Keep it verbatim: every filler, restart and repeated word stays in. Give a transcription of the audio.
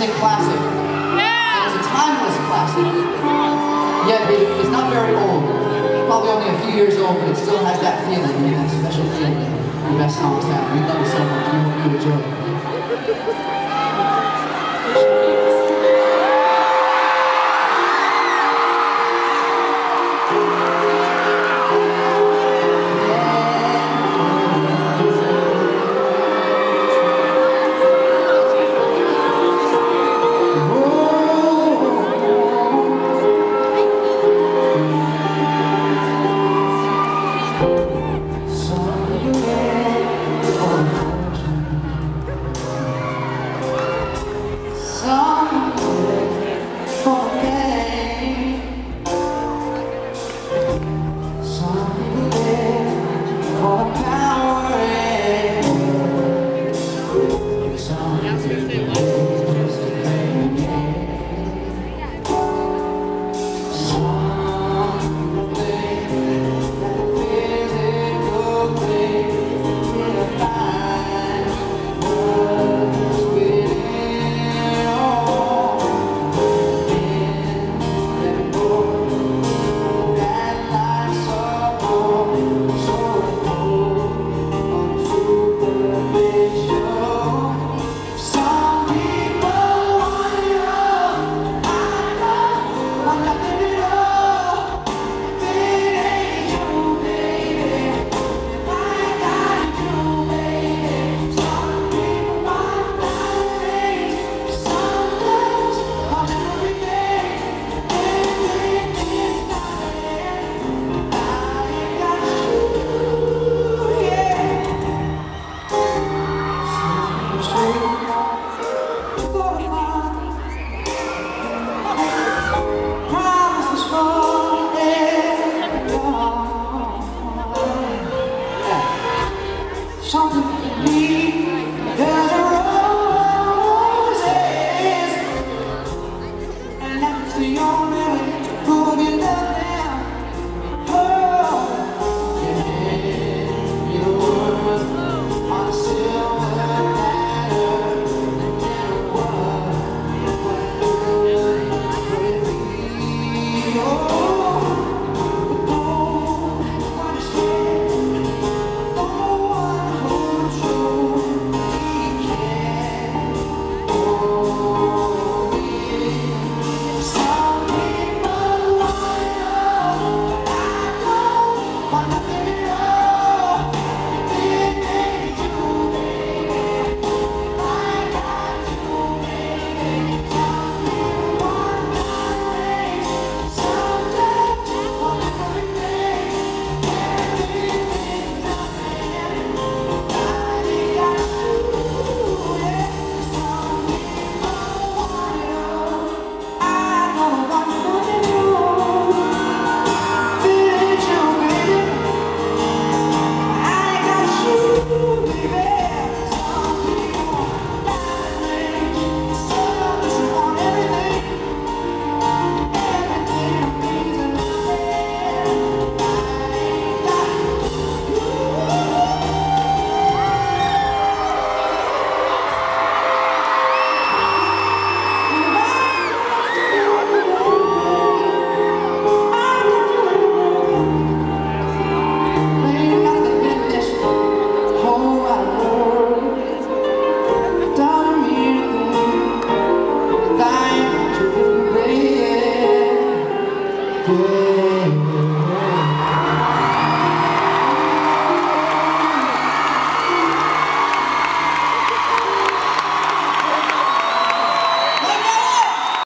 a classic. It is a timeless classic. Yet it, it's not very old. It's probably only a few years old, but it still has that feeling, you know, that special feeling that the best songs have. We love it so much. We hope you enjoy it. Something to me.